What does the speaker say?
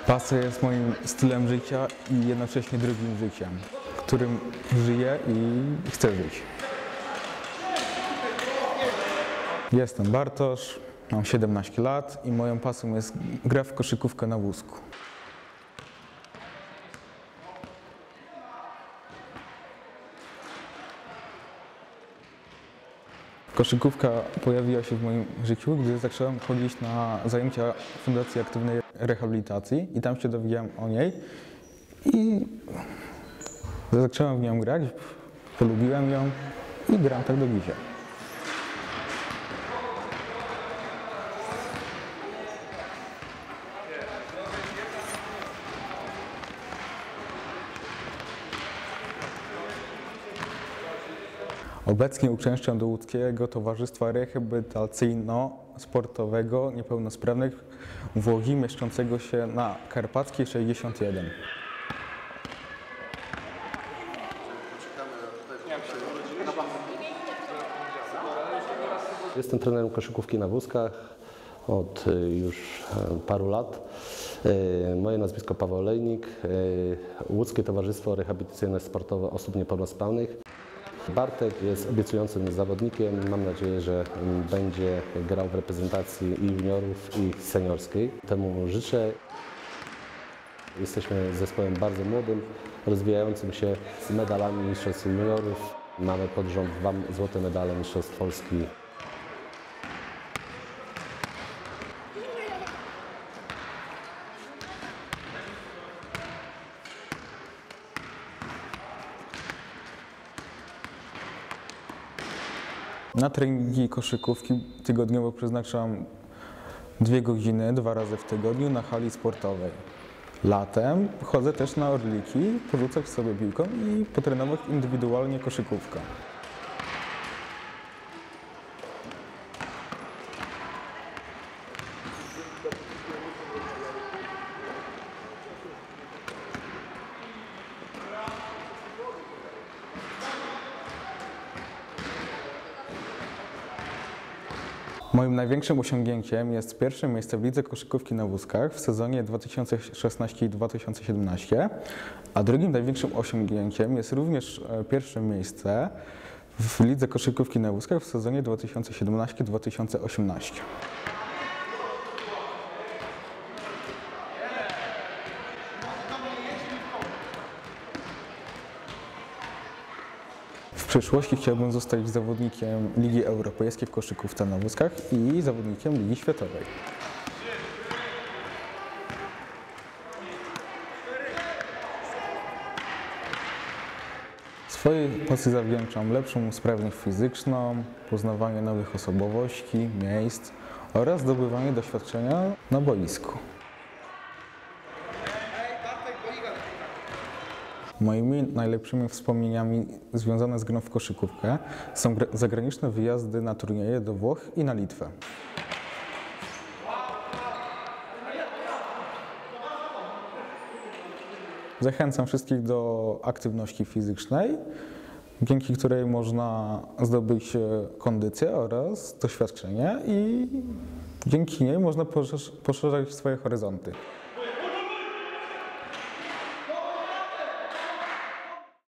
Pasja jest moim stylem życia i jednocześnie drugim życiem, którym żyję i chcę żyć. Jestem Bartosz, mam 17 lat i moją pasją jest gra w koszykówkę na wózku. Koszykówka pojawiła się w moim życiu, gdy zacząłem chodzić na zajęcia Fundacji Aktywnej Rehabilitacji i tam się dowiedziałem o niej i zacząłem w nią grać, polubiłem ją i gram tak do dzisiaj. Obecnie uczęszczam do Łódzkiego Towarzystwa Rehabilitacyjno-Sportowego Niepełnosprawnych w Łodzi, mieszczącego się na Karpackiej 61. Jestem trenerem koszykówki na wózkach od już paru lat. Moje nazwisko Paweł Olejnik, Łódzkie Towarzystwo Rehabilitacyjno-Sportowe Osób Niepełnosprawnych. Bartek jest obiecującym zawodnikiem. Mam nadzieję, że będzie grał w reprezentacji i juniorów, i seniorskiej. Temu życzę. Jesteśmy zespołem bardzo młodym, rozwijającym się z medalami mistrzostw juniorów. Mamy pod rząd 2 złote medale mistrzostw Polski. Na treningi koszykówki tygodniowo przeznaczam 2 godziny 2 razy w tygodniu na hali sportowej. Latem chodzę też na Orliki, porzucać sobie piłką i potrenować indywidualnie koszykówkę. Moim największym osiągnięciem jest pierwsze miejsce w lidze koszykówki na wózkach w sezonie 2016 i 2017, a drugim największym osiągnięciem jest również pierwsze miejsce w lidze koszykówki na wózkach w sezonie 2017-2018. W przyszłości chciałbym zostać zawodnikiem Ligi Europejskiej w koszykówce na wózkach i zawodnikiem Ligi Światowej. Swojej pasji zawdzięczam lepszą sprawność fizyczną, poznawanie nowych osobowości, miejsc oraz zdobywanie doświadczenia na boisku. Moimi najlepszymi wspomnieniami związane z grą w koszykówkę są zagraniczne wyjazdy na turnieje do Włoch i na Litwę. Zachęcam wszystkich do aktywności fizycznej, dzięki której można zdobyć kondycję oraz doświadczenie i dzięki niej można poszerzać swoje horyzonty.